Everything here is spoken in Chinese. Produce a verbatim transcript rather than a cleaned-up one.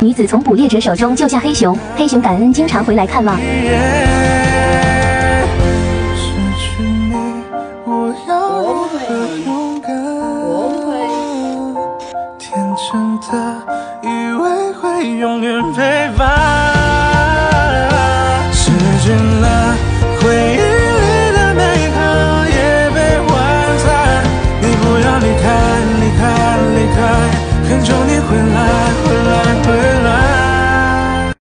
女子从捕猎者手中救下黑熊，黑熊感恩，经常回来看望。 真的以为会永远陪伴，时间了，回忆。